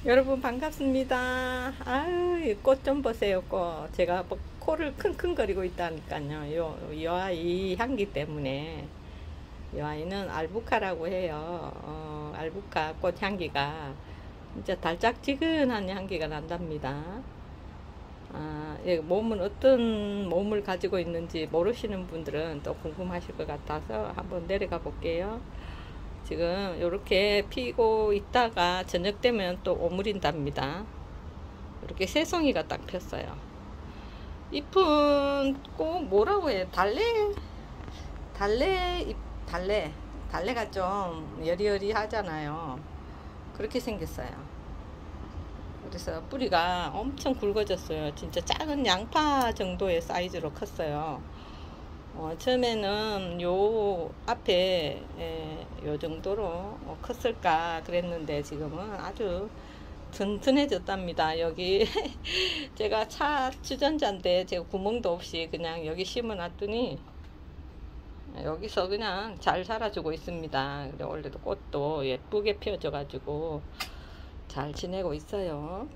여러분 반갑습니다. 아유, 꽃 좀 보세요, 꽃. 제가 뭐 코를 킁킁거리고 있다니까요. 이 아이 향기 때문에. 이 아이는 알부카라고 해요. 알부카 꽃 향기가 진짜 달짝지근한 향기가 난답니다. 몸은 어떤 몸을 가지고 있는지 모르시는 분들은 또 궁금하실 것 같아서 한번 내려가 볼게요. 지금 이렇게 피고 있다가 저녁 되면 또 오므린답니다. 이렇게 새송이가 딱 폈어요. 잎은 꼭 뭐라고 해요? 달래가 좀 여리여리 하잖아요. 그렇게 생겼어요. 그래서 뿌리가 엄청 굵어졌어요. 진짜 작은 양파 정도의 사이즈로 컸어요. 처음에는 요 앞에 요 정도로 컸을까 그랬는데 지금은 아주 튼튼해졌답니다. 여기 제가 차 주전자인데 제가 구멍도 없이 그냥 여기 심어 놨더니 여기서 그냥 잘 자라주고 있습니다. 그래 원래도 꽃도 예쁘게 피어져 가지고 잘 지내고 있어요.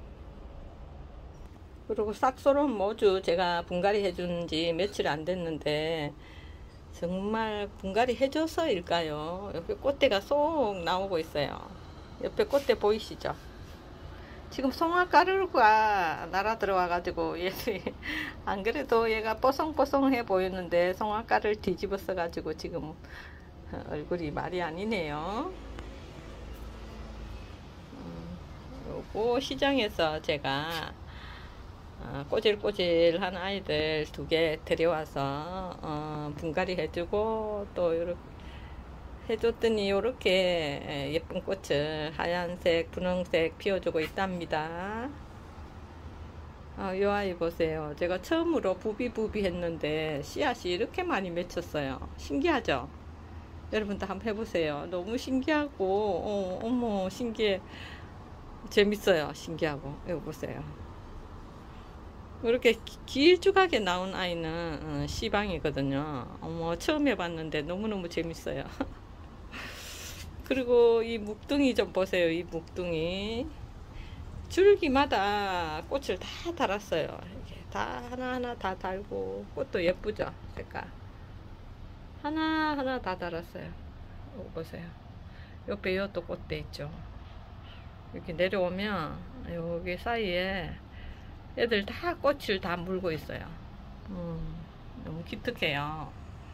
그리고 싹소롬 모주 제가 분갈이 해준 지 며칠 안 됐는데 정말 분갈이 해줘서일까요? 옆에 꽃대가 쏙 나오고 있어요. 옆에 꽃대 보이시죠? 지금 송화가루가 날아 들어와 가지고 안 그래도 얘가 뽀송뽀송해 보였는데 송화가루를 뒤집어서 가지고 지금 얼굴이 말이 아니네요. 요거 시장에서 제가 꼬질꼬질한 아이들 2개 데려와서 분갈이 해주고 또 이렇게 해줬더니 이렇게 예쁜 꽃을 하얀색 분홍색 피워주고 있답니다. 이 아이 보세요. 제가 처음으로 부비부비 했는데 씨앗이 이렇게 많이 맺혔어요. 신기하죠? 여러분도 한번 해보세요. 너무 신기하고 어머 신기해. 재밌어요. 신기하고. 이거 보세요. 이렇게 길쭉하게 나온 아이는 씨방이거든요. 처음 해봤는데 너무너무 재밌어요. 그리고 이 묵둥이 좀 보세요. 이 묵둥이 줄기마다 꽃을 다 달았어요. 이렇게 다 하나하나 다 달고 꽃도 예쁘죠. 색깔 하나하나 다 달았어요. 이거 보세요. 옆에 이것도 꽃대 있죠. 이렇게 내려오면 여기 사이에 애들 다 꽃을 다 물고 있어요. 너무 기특해요.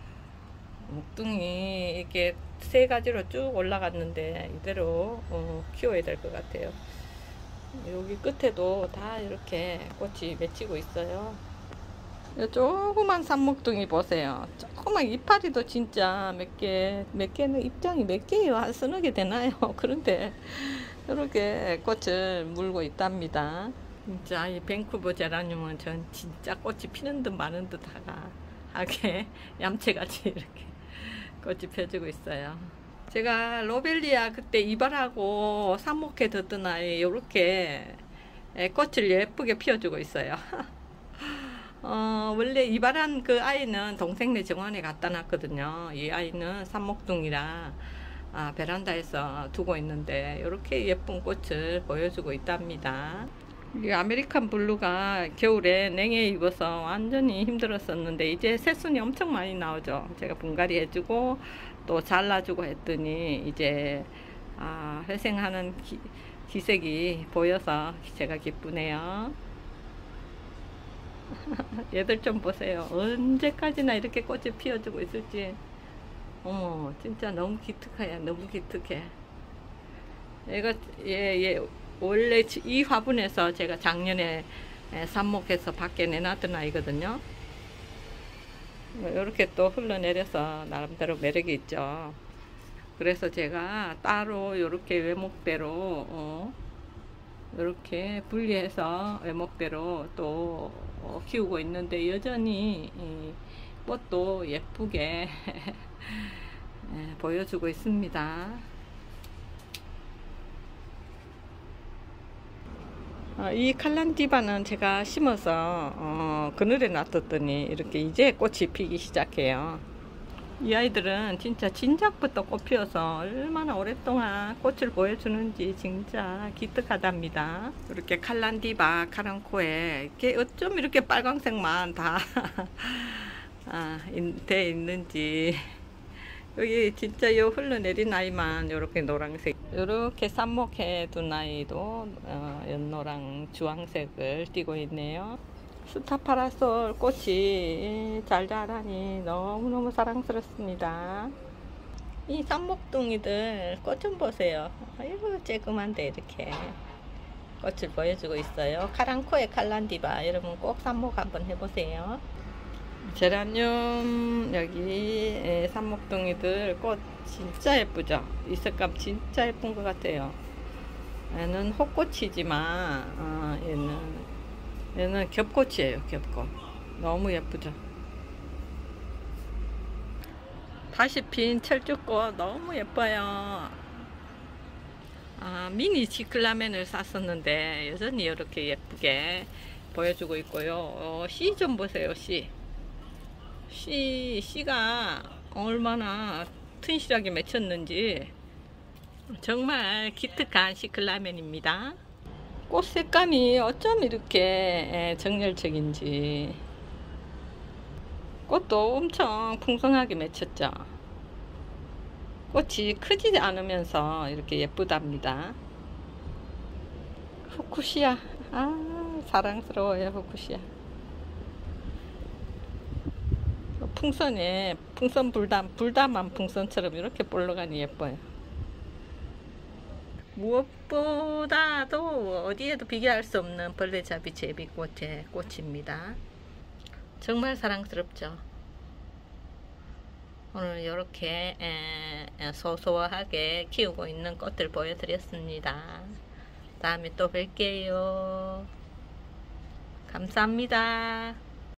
묵둥이 이렇게 3가지로 쭉 올라갔는데 이대로 키워야 될 것 같아요. 여기 끝에도 다 이렇게 꽃이 맺히고 있어요. 조그만 산목둥이 보세요. 조그만 이파리도 진짜 몇 개는 입장이 몇 개예요? 한 서너 개 되나요? 그런데 이렇게 꽃을 물고 있답니다. 진짜 이 밴쿠버 제라늄은 전 진짜 꽃이 피는 듯 마는 듯 하게 얌체같이 이렇게 꽃이 펴지고 있어요. 제가 로벨리아 그때 이발하고 삽목해 뒀던 아이 이렇게 꽃을 예쁘게 피워주고 있어요. 원래 이발한 그 아이는 동생네 정원에 갖다 놨거든요. 이 아이는 삽목둥이라 베란다에서 두고 있는데 이렇게 예쁜 꽃을 보여주고 있답니다. 이 아메리칸 블루가 겨울에 냉해 입어서 완전히 힘들었었는데 이제 새순이 엄청 많이 나오죠. 제가 분갈이 해주고 또 잘라주고 했더니 이제 회생하는 기색이 보여서 제가 기쁘네요. 얘들 좀 보세요. 언제까지나 이렇게 꽃이 피어주고 있을지 어머 진짜 너무 기특해요. 너무 기특해. 얘가 얘 원래 이 화분에서 제가 작년에 삽목해서 밖에 내놨던 아이거든요. 이렇게 또 흘러내려서 나름대로 매력이 있죠. 그래서 제가 따로 이렇게 외목대로 이렇게 분리해서 외목대로 또 키우고 있는데 여전히 꽃도 예쁘게 보여주고 있습니다. 이 칼란디바는 제가 심어서 그늘에 놔뒀더니 이렇게 이제 꽃이 피기 시작해요. 이 아이들은 진짜 진작부터 꽃 피워서 얼마나 오랫동안 꽃을 보여주는지 진짜 기특하답니다. 이렇게 칼란디바 카랑코에 이렇게 어쩜 이렇게 빨강색만 다 돼 있는지. 여기 진짜 요 흘러내린 아이만 요렇게 노란색, 요렇게 삽목해 둔 아이도 연노랑 주황색을 띠고 있네요. 스타파라솔 꽃이 잘 자라니 너무너무 사랑스럽습니다. 이 삽목둥이들 꽃 좀 보세요. 아이고 쬐그만데 이렇게 꽃을 보여주고 있어요. 카랑코의 칼란디바, 여러분 꼭 삽목 한번 해보세요. 제라늄 여기 삽목둥이들 꽃 진짜 예쁘죠? 이 색감 진짜 예쁜 것 같아요. 얘는 호꽃이지만 얘는 겹꽃이에요. 겹꽃 너무 예쁘죠? 다시 핀 철쭉꽃 너무 예뻐요. 미니 시클라멘을 샀었는데 여전히 이렇게 예쁘게 보여주고 있고요. 씨 좀 보세요. 씨가 얼마나 튼실하게 맺혔는지 정말 기특한 시클라멘입니다. 꽃 색감이 어쩜 이렇게 정열적인지. 꽃도 엄청 풍성하게 맺혔죠. 꽃이 크지 않으면서 이렇게 예쁘답니다. 후쿠시아, 사랑스러워요. 후쿠시아 풍선에 풍선 불담한 풍선처럼 이렇게 볼러가니 예뻐요. 무엇보다도 어디에도 비교할 수 없는 벌레잡이 제비꽃의 꽃입니다. 정말 사랑스럽죠. 오늘 이렇게 소소하게 키우고 있는 꽃들 보여드렸습니다. 다음에 또 뵐게요. 감사합니다.